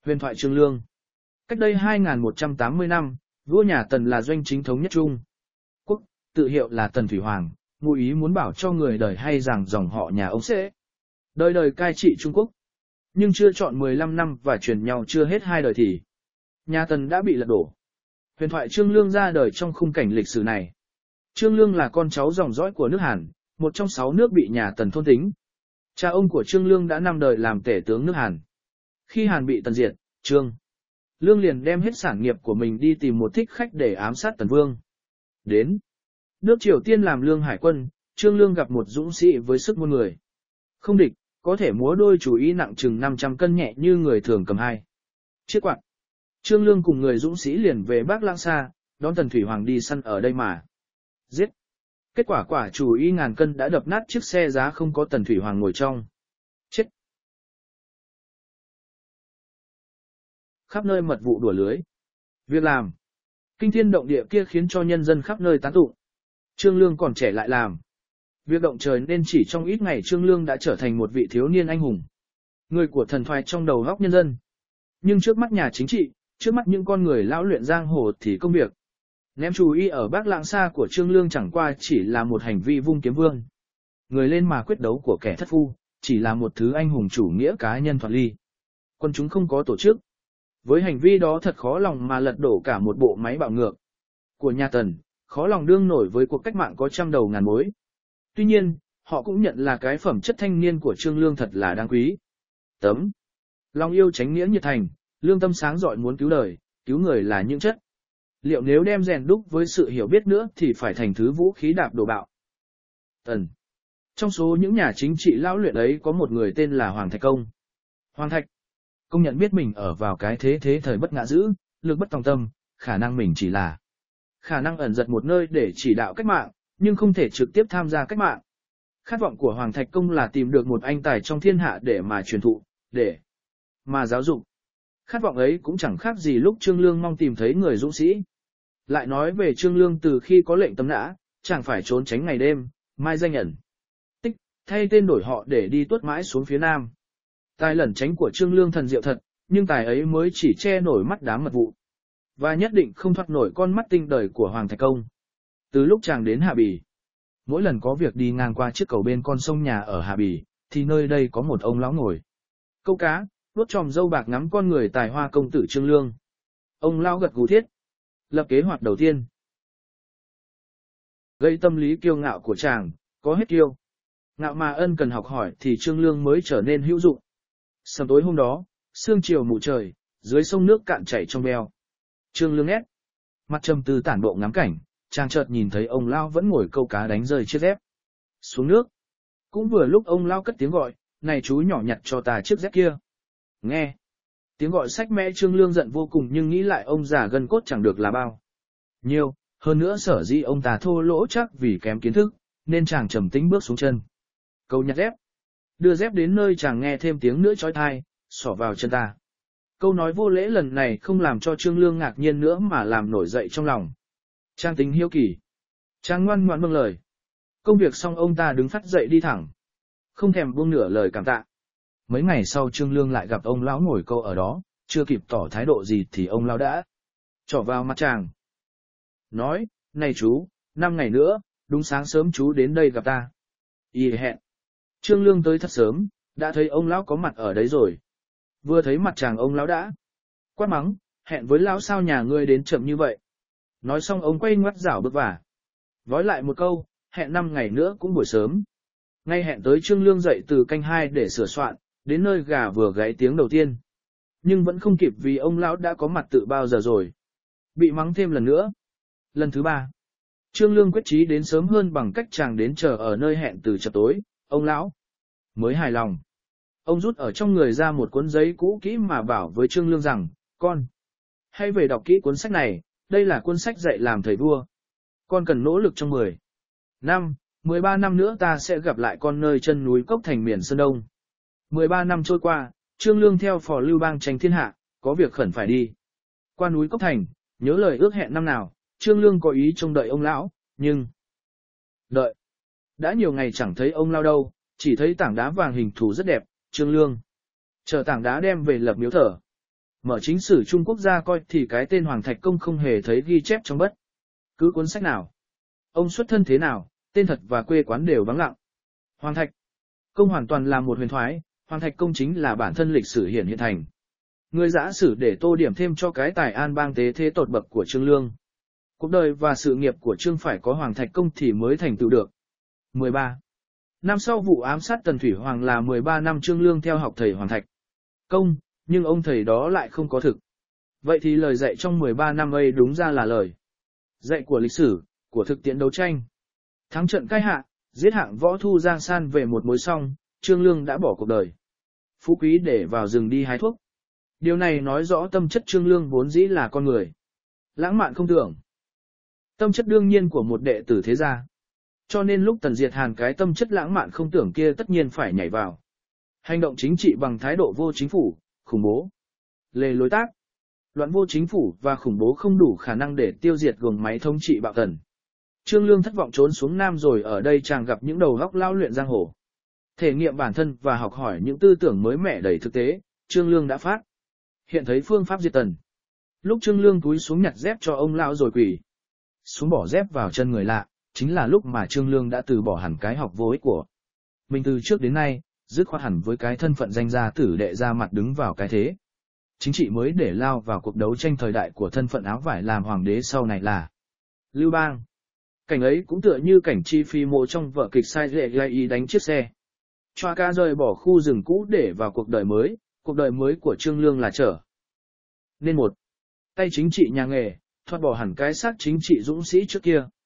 Huyền thoại Trương Lương. Cách đây 2180 năm, vua nhà Tần là doanh chính thống nhất Trung Quốc, tự hiệu là Tần Thủy Hoàng, ngụ ý muốn bảo cho người đời hay rằng dòng họ nhà ông sẽ đời đời cai trị Trung Quốc. Nhưng chưa trọn 15 năm và truyền nhau chưa hết 2 đời thì nhà Tần đã bị lật đổ. Huyền thoại Trương Lương ra đời trong khung cảnh lịch sử này. Trương Lương là con cháu dòng dõi của nước Hàn, một trong 6 nước bị nhà Tần thôn tính. Cha ông của Trương Lương đã 5 đời làm tể tướng nước Hàn. Khi Hàn bị Tần diệt, Trương Lương liền đem hết sản nghiệp của mình đi tìm một thích khách để ám sát Tần Vương. Đến nước Triều Tiên làm lương hải quân, Trương Lương gặp một dũng sĩ với sức muôn người không địch, có thể múa đôi chủ ý nặng chừng 500 cân nhẹ như người thường cầm 2 chiếc quạt. Trương Lương cùng người dũng sĩ liền về Bắc Lãng Sa, đón Tần Thủy Hoàng đi săn ở đây mà giết. Kết quả quả chủ ý ngàn cân đã đập nát chiếc xe giá không có Tần Thủy Hoàng ngồi trong. Chết. Khắp nơi mật vụ đùa lưới. Việc làm kinh thiên động địa kia khiến cho nhân dân khắp nơi tán tụng. Trương Lương còn trẻ lại làm việc động trời nên chỉ trong ít ngày Trương Lương đã trở thành một vị thiếu niên anh hùng, người của thần thoại trong đầu góc nhân dân. Nhưng trước mắt nhà chính trị, trước mắt những con người lão luyện giang hồ thì công việc ném chú ý ở Bắc Lãng Sa của Trương Lương chẳng qua chỉ là một hành vi vung kiếm vương. Người lên mà quyết đấu của kẻ thất phu, chỉ là một thứ anh hùng chủ nghĩa cá nhân thoạt ly. Quân chúng không có tổ chức. Với hành vi đó thật khó lòng mà lật đổ cả một bộ máy bạo ngược của nhà Tần, khó lòng đương nổi với cuộc cách mạng có trăm đầu ngàn mối. Tuy nhiên, họ cũng nhận là cái phẩm chất thanh niên của Trương Lương thật là đáng quý. Tấm lòng yêu chánh nghĩa nhiệt thành, lương tâm sáng rọi muốn cứu đời, cứu người là những chất liệu nếu đem rèn đúc với sự hiểu biết nữa thì phải thành thứ vũ khí đạp đổ bạo. Tần. Trong số những nhà chính trị lão luyện ấy có một người tên là Hoàng Thạch Công. Hoàng Thạch Công nhận biết mình ở vào cái thế thời bất ngã dữ, lực bất tòng tâm, khả năng mình chỉ là khả năng ẩn giật một nơi để chỉ đạo cách mạng, nhưng không thể trực tiếp tham gia cách mạng. Khát vọng của Hoàng Thạch Công là tìm được một anh tài trong thiên hạ để mà truyền thụ, để mà giáo dục. Khát vọng ấy cũng chẳng khác gì lúc Trương Lương mong tìm thấy người dũng sĩ. Lại nói về Trương Lương từ khi có lệnh cấm nã, chẳng phải trốn tránh ngày đêm, mai danh ẩn tích, thay tên đổi họ để đi tuốt mãi xuống phía Nam. Tài lẩn tránh của Trương Lương thần diệu thật, nhưng tài ấy mới chỉ che nổi mắt đám mật vụ, và nhất định không thoát nổi con mắt tinh đời của Hoàng Thạch Công. Từ lúc chàng đến Hà Bì, mỗi lần có việc đi ngang qua chiếc cầu bên con sông nhà ở Hà Bì, thì nơi đây có một ông lão ngồi câu cá, vuốt chòm râu bạc ngắm con người tài hoa công tử Trương Lương. Ông lão gật gù thiết lập kế hoạch đầu tiên, gây tâm lý kiêu ngạo của chàng, có hết kiêu ngạo mà ân cần học hỏi thì Trương Lương mới trở nên hữu dụng. Sầm tối hôm đó, sương chiều mù trời, dưới sông nước cạn chảy trong veo. Trương Lương ép mặt trầm tư tản bộ ngắm cảnh, chàng chợt nhìn thấy ông lão vẫn ngồi câu cá đánh rơi chiếc dép xuống nước. Cũng vừa lúc ông lão cất tiếng gọi, này chú nhỏ nhặt cho ta chiếc dép kia. Nghe tiếng gọi sách mẽ, Trương Lương giận vô cùng, nhưng nghĩ lại ông già gân cốt chẳng được là bao nhiêu, hơn nữa sở dĩ ông ta thô lỗ chắc vì kém kiến thức, nên chàng trầm tĩnh bước xuống chân câu nhặt dép. Đưa dép đến nơi chàng nghe thêm tiếng nữa chói tai, xỏ vào chân ta. Câu nói vô lễ lần này không làm cho Trương Lương ngạc nhiên nữa mà làm nổi dậy trong lòng. Chàng tính hiếu kỳ. Chàng ngoan ngoãn vâng lời. Công việc xong ông ta đứng phắt dậy đi thẳng, không thèm buông nửa lời cảm tạ. Mấy ngày sau Trương Lương lại gặp ông lão ngồi câu ở đó, chưa kịp tỏ thái độ gì thì ông lão đã trỏ vào mặt chàng. Nói, này chú, 5 ngày nữa, đúng sáng sớm chú đến đây gặp ta. Y hẹn. Trương Lương tới thật sớm, đã thấy ông lão có mặt ở đấy rồi. Vừa thấy mặt chàng ông lão đã quát mắng, hẹn với lão sao nhà ngươi đến chậm như vậy. Nói xong ông quay ngoắt rảo bước vả, vói lại một câu, hẹn 5 ngày nữa cũng buổi sớm. Ngay hẹn tới Trương Lương dậy từ canh 2 để sửa soạn, đến nơi gà vừa gáy tiếng đầu tiên. Nhưng vẫn không kịp vì ông lão đã có mặt từ bao giờ rồi. Bị mắng thêm lần nữa. Lần thứ 3. Trương Lương quyết chí đến sớm hơn bằng cách chàng đến chờ ở nơi hẹn từ chập tối, ông lão mới hài lòng. Ông rút ở trong người ra một cuốn giấy cũ kỹ mà bảo với Trương Lương rằng, con hãy về đọc kỹ cuốn sách này, đây là cuốn sách dạy làm thầy vua. Con cần nỗ lực trong 10 năm, 13 năm nữa ta sẽ gặp lại con nơi chân núi Cốc Thành miền Sơn Đông. 13 năm trôi qua, Trương Lương theo phò Lưu Bang tranh thiên hạ, có việc khẩn phải đi qua núi Cốc Thành, nhớ lời ước hẹn năm nào. Trương Lương có ý trông đợi ông lão, nhưng đợi đã nhiều ngày chẳng thấy ông lão đâu, chỉ thấy tảng đá vàng hình thù rất đẹp. Trương Lương chờ tảng đá đem về lập miếu thờ. Mở chính sử Trung Quốc ra coi thì cái tên Hoàng Thạch Công không hề thấy ghi chép trong bất cứ cuốn sách nào. Ông xuất thân thế nào, tên thật và quê quán đều vắng lặng. Hoàng Thạch Công hoàn toàn là một huyền thoại, Hoàng Thạch Công chính là bản thân lịch sử hiện thành. Người giả sử để tô điểm thêm cho cái tài an bang tế thế tột bậc của Trương Lương. Cuộc đời và sự nghiệp của Trương phải có Hoàng Thạch Công thì mới thành tựu được. 13. Năm sau vụ ám sát Tần Thủy Hoàng là 13 năm Trương Lương theo học thầy Hoàng Thạch Công, nhưng ông thầy đó lại không có thực. Vậy thì lời dạy trong 13 năm ấy đúng ra là lời dạy của lịch sử, của thực tiễn đấu tranh. Thắng trận cai hạ, giết hạng võ thu Giang San về một mối xong, Trương Lương đã bỏ cuộc đời. Phú quý để vào rừng đi hái thuốc. Điều này nói rõ tâm chất Trương Lương vốn dĩ là con người lãng mạn không tưởng. Tâm chất đương nhiên của một đệ tử thế gia. Cho nên lúc Tần Diệt Hàn cái tâm chất lãng mạn không tưởng kia tất nhiên phải nhảy vào. Hành động chính trị bằng thái độ vô chính phủ, khủng bố, lề lối tác. Loạn vô chính phủ và khủng bố không đủ khả năng để tiêu diệt guồng máy thống trị bạo tần. Trương Lương thất vọng trốn xuống Nam rồi ở đây chàng gặp những đầu góc lao luyện giang hồ. Thể nghiệm bản thân và học hỏi những tư tưởng mới mẻ đầy thực tế, Trương Lương đã phát hiện thấy phương pháp diệt tần. Lúc Trương Lương cúi xuống nhặt dép cho ông lão rồi quỳ xuống bỏ dép vào chân người lạ, chính là lúc mà Trương Lương đã từ bỏ hẳn cái học vô ích của mình từ trước đến nay, dứt khoát hẳn với cái thân phận danh gia tử đệ ra mặt đứng vào cái thế chính trị mới để lao vào cuộc đấu tranh thời đại của thân phận áo vải làm hoàng đế sau này là Lưu Bang. Cảnh ấy cũng tựa như cảnh Chi Phi Mộ trong vở kịch sai lệ gây ý đánh chiếc xe choa ca rời bỏ khu rừng cũ để vào cuộc đời mới của Trương Lương là trở nên một tay chính trị nhà nghề, thoát bỏ hẳn cái xác chính trị dũng sĩ trước kia.